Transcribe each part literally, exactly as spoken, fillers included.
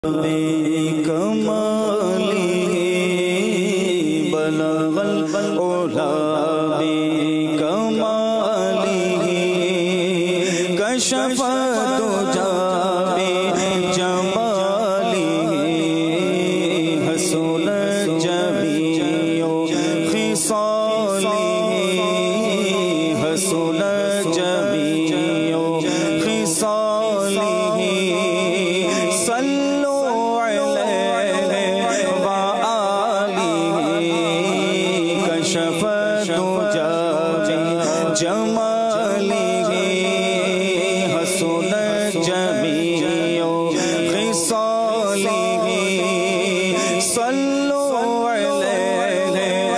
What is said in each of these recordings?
بِكَمَالِهِ بَلَغَ الْعُلَا بِكَمَالِهِ كَشَفَ الدُّجَى بِجَمَالِهِ حَسُنَ جَمِيعُ خِصَالِهِ حَسُنَ جَمِيعُ خِصَالِهِ كشف الدجى بجماله حسن جميع خصاله صلوا عليه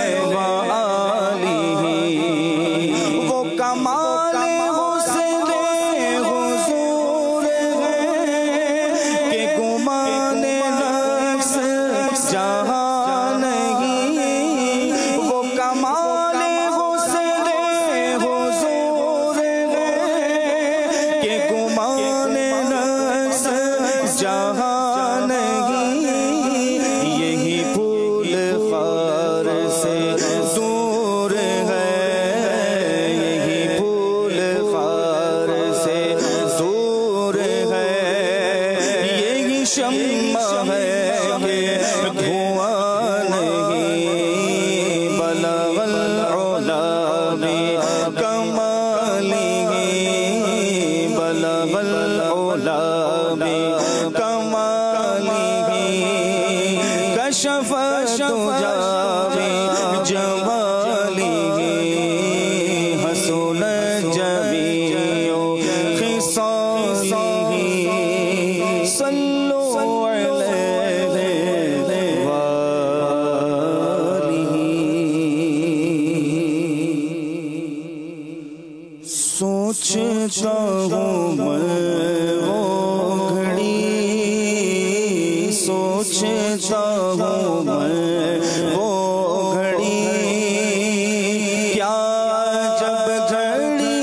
وآله وہ کمال حسن حضور ہے کہ گمان نفس جہاں نہیں وہ کمال حسن حضور ہے کہ گمان نفس جہاں نہیں یہی پھول خار سے دور ہے یہی پھول خار سے دور ہے یہی شمع ہے کہ دھواں نہیں بلغ العلا بکمالہ بلغ العلا بکمالہ کشف الدجى بجمالہ حسن جميع خصالہ صلوا علیہ وآلہ سوچتا ہوں میں وہ گھڑی سوچتا ہوں میں وہ گھڑی کیا جب گھڑی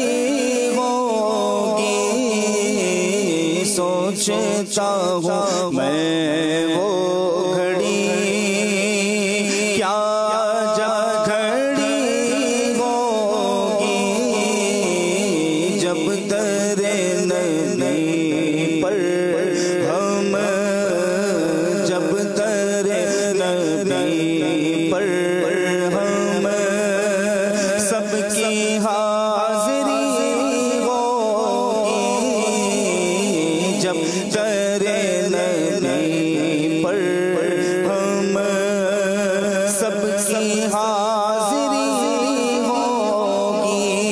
ہوگی سوچتا ہوں میں وہ گھڑی کیا جب گھڑی ہوگی جب در نبی پر ہم جب در نبی پر ہم سب کی حاضری ہوگی جب در نبی پر ہم سب کی حاضری ہوگی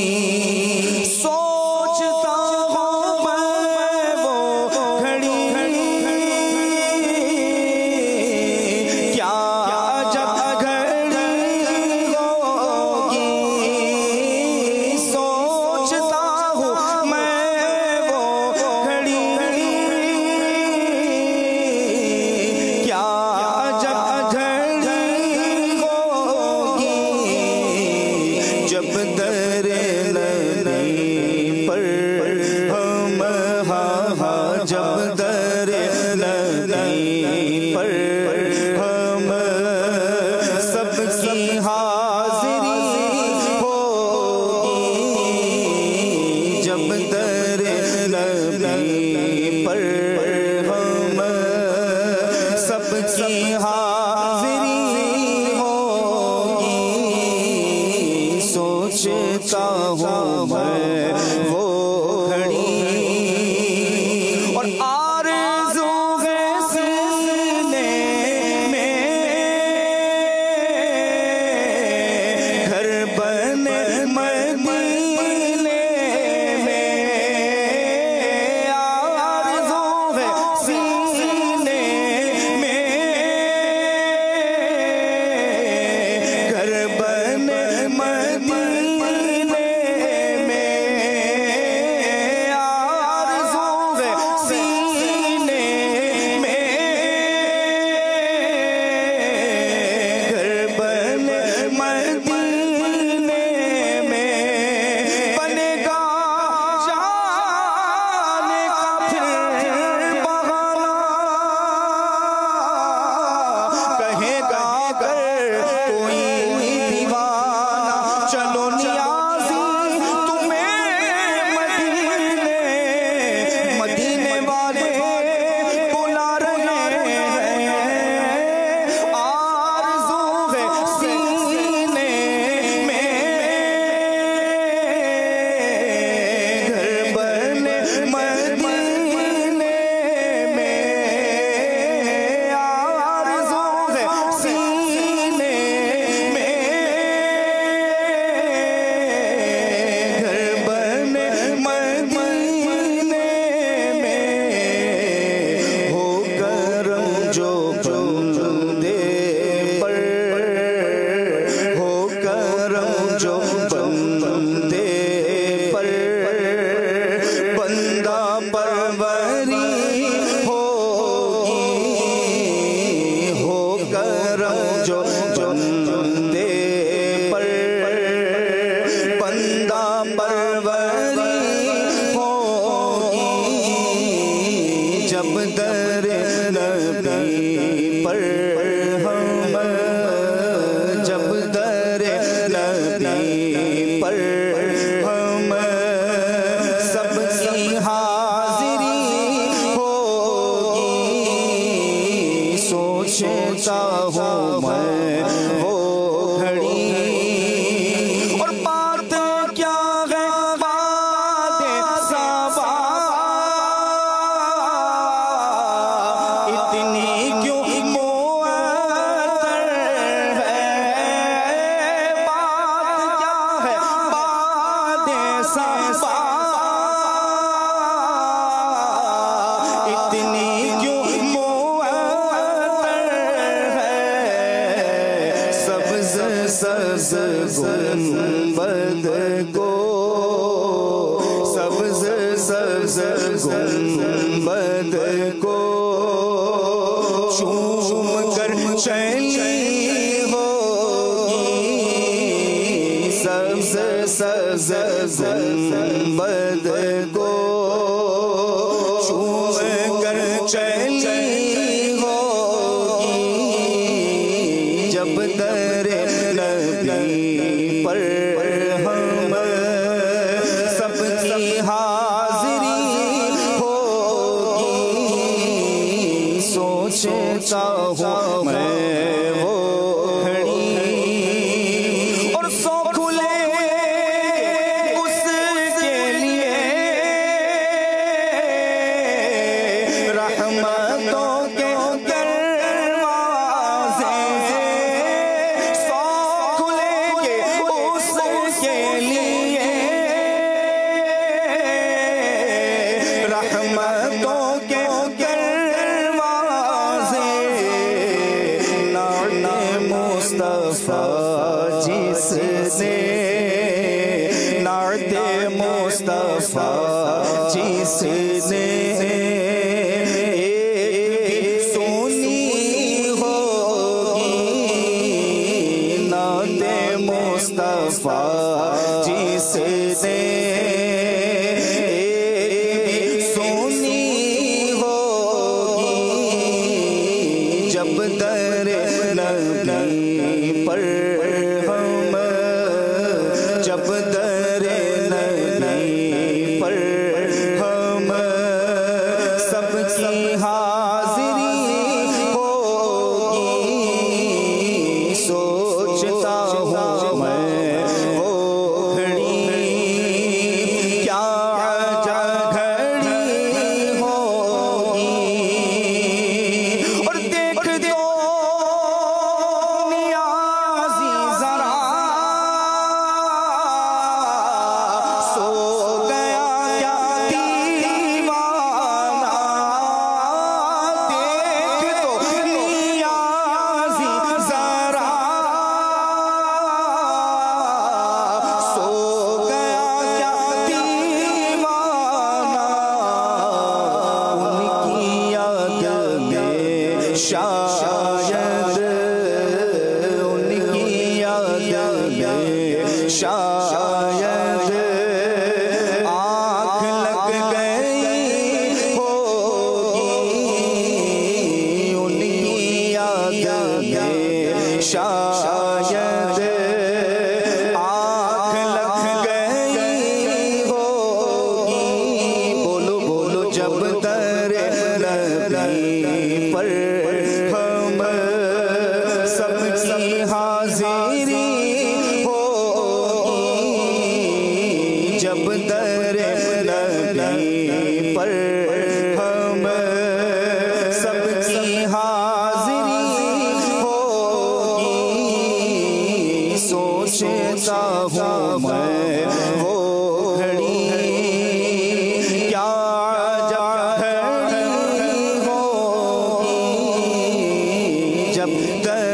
سوچتا ہوں میں وہ گھڑی کیا جب گھڑی ہوگی سوچتا ہوں میں وہ گھڑی کیا جب گھڑی ہوگی جب در نبی پر ہم ہاں ہاں جب در نبی پر ہم سب کی حاضری ہوگی جب در نبی پر ہم سب کی حاضری ہوگی سوچتا ہوں میں وہ گھڑی اور آرزو ہے سینے میں گھر بنے مدینے میں آرزو ہے سینے میں جو بندے پر بندہ پروری ہوگی جب در نبی پر ہم جب در نبی پر ہم سب کی حاضری ہوگی سوچتا ہوں میں وہ گھڑی اور بات کیا ہے بات صبا اتنی کیوں معطر ہے بات کیا ہے بات صبا اتنی کیوں معطر ہے سبز سبز گنبد کو سبز سبز گنبد کو چوم کر چلی ہوگی سبز سبز گنبد کو چوم کر چلی ہوگی جب در نبی پر ہم سب کی حاضری ہوگی سوچتا ہوں میں وہ گھڑی اور سو کھلے اس کے لیے رحمتوں کے دروازے سو کھلیں گے اس کے لیے رحمتوں کے دروازے نعت مصطفیٰ جس نے نعت مصطفیٰ جس نے مصطفیٰ جس نے سنی ہوگی جب در نبی پر ہم جب در نبی پر ہم سب کی حاضری ہوگی سوچتا ہوں میں وہ گھڑی کیا عجب گھڑی ہوگی اور دیکھ دو نیازی ذرا سو گیا کیا دیوانہ دیکھ دو نیازی ذرا سو گیا کیا دیوانہ ان کی یاد میں شاید ان کی یاد میں شاید آنکھ لگ گئی ہوگی ان کی یاد میں شاید آنکھ لگ گئی ہوگی بولو بولو جب در نبی پر ہم سب کی حاضری ہوگی جب در نبی پر ہم سب کی حاضری ہوگی سوچتا ہوں میں وہ گھڑی کیا عجب گھڑی ہوگی جب در